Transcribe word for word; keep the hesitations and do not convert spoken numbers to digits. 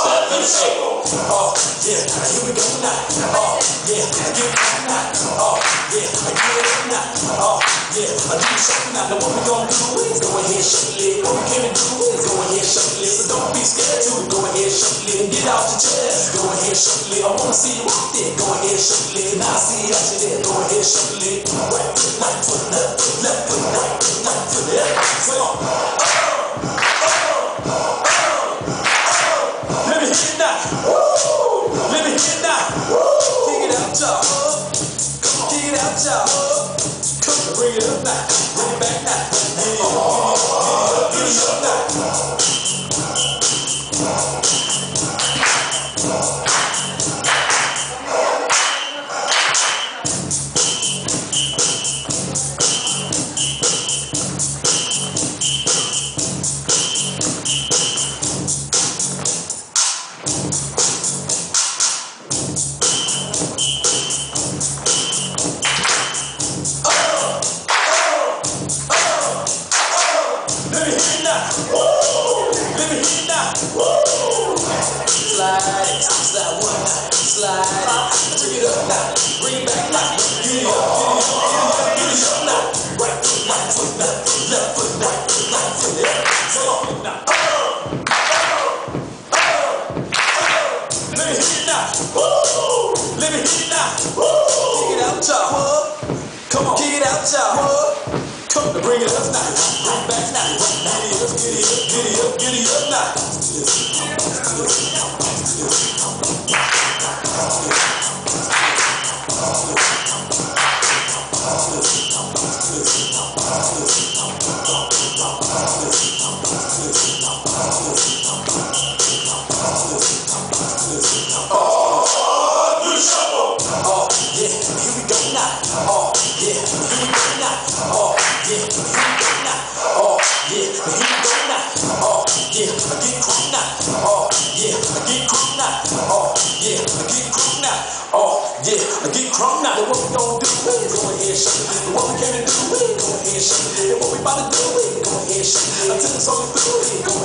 seven, eight. Oh, yeah, here we go now. Oh, yeah, get it now. Oh, yeah, get it now. Oh, yeah, I do something now. Now what we gonna do is go ahead, shuffle it. What we gonna do is go ahead, shuffle it. So don't be scared to go ahead, shuffle it. Get out your chair. Go ahead, shuffle it. I wanna see you out there. Go ahead, shuffle it. Now I see you out there. Go ahead, shuffle it. Right foot, right foot, left foot, left foot, right foot, right foot, left foot. Come on. Let me hear it now. Let me hear it now. Kick it out, y'all. Come on, kick it out, y'all. Come on, bring it up now. Bring it back now. Get it up, get it up, get it up now. Bring it up now, bring it back now. Giddy up, giddy up, giddy up, giddy up now. Oh, do the shuffle. Oh, yeah, here we go now. Oh, yeah, here we go now. Oh, yeah, here we go now. Oh, yeah, here we go now. Oh, yeah, I get crunk now. Oh, yeah, I get crunk now. Oh, yeah, I get crunk now. Oh, yeah, I get crunk now. What we gonna do is go ahead, shuffle it. What we gonna do is go ahead, shuffle it. What we about to do is go ahead, shuffle it. Until it's all through it.